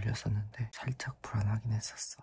올렸었는데 살짝 불안하긴 했었어.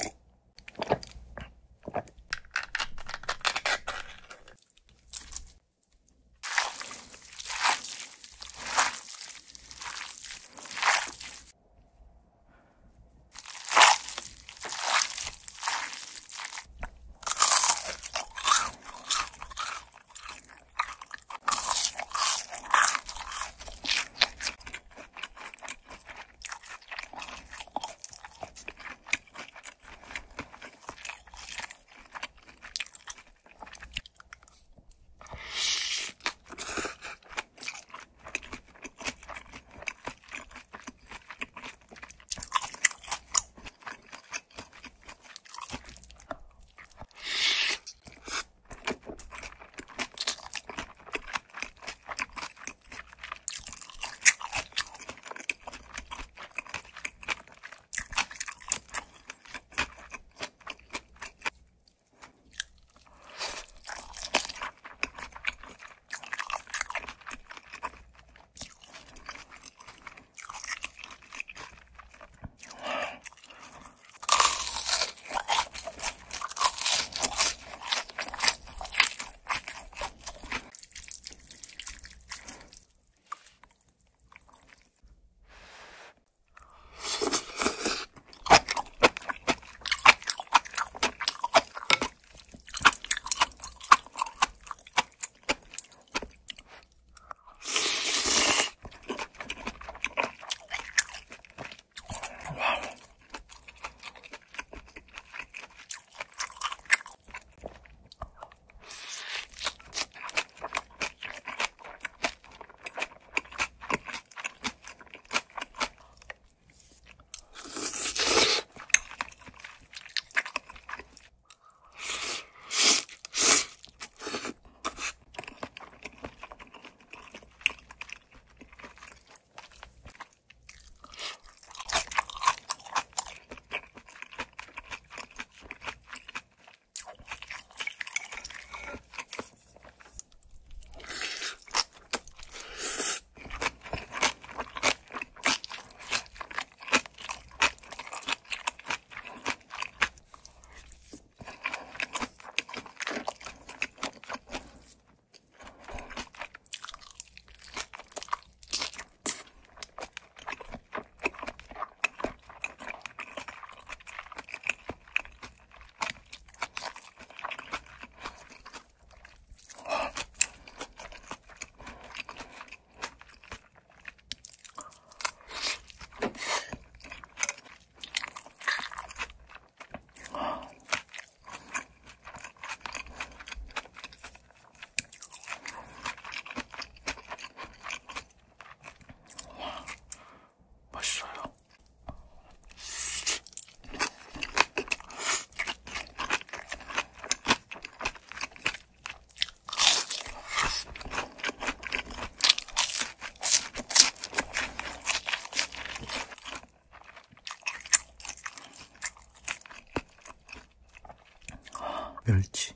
멸치.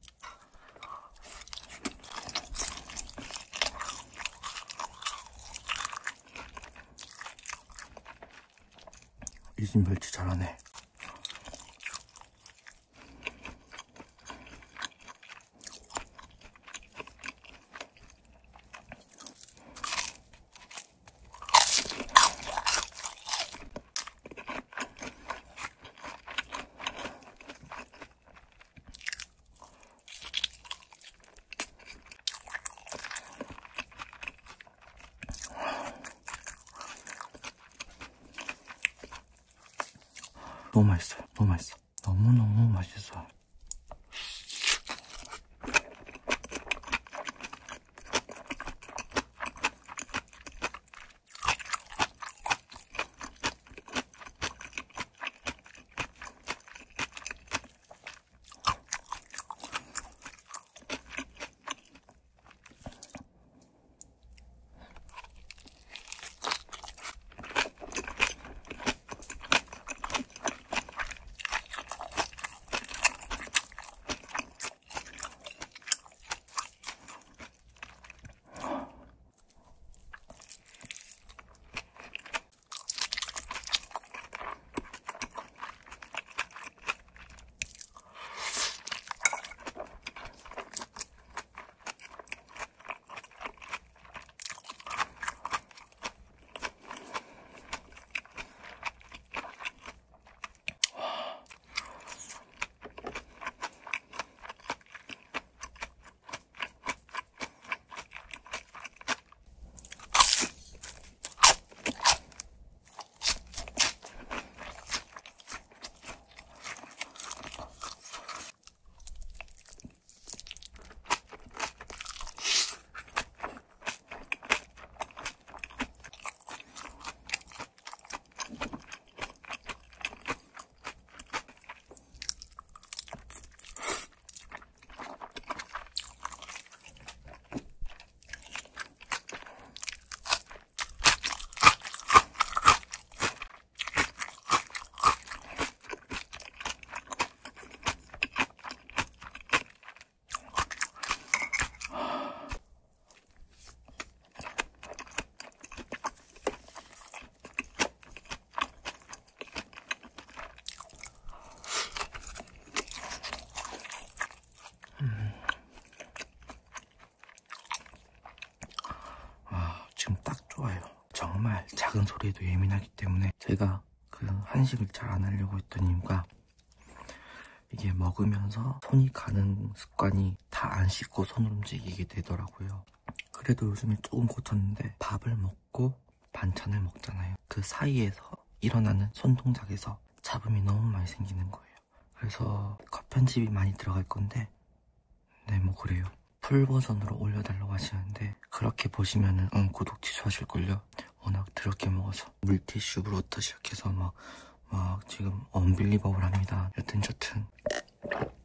이 집 멸치 잘하네. 너무 맛있어요. 너무 맛있어. 너무너무 맛있어요. 작은 소리에도 예민하기 때문에 제가 그 한식을 잘 안 하려고 했던 이유가 이게 먹으면서 손이 가는 습관이 다 안 씻고 손을 움직이게 되더라고요. 그래도 요즘에 조금 고쳤는데 밥을 먹고 반찬을 먹잖아요. 그 사이에서 일어나는 손동작에서 잡음이 너무 많이 생기는 거예요. 그래서 컷 편집이 많이 들어갈 건데 네, 뭐 그래요. 풀 버전으로 올려달라고 하시는데 그렇게 보시면은 구독 취소하실걸요? 워낙 더럽게 먹어서 물티슈부터 시작해서 막 지금 언빌리버블합니다. 여튼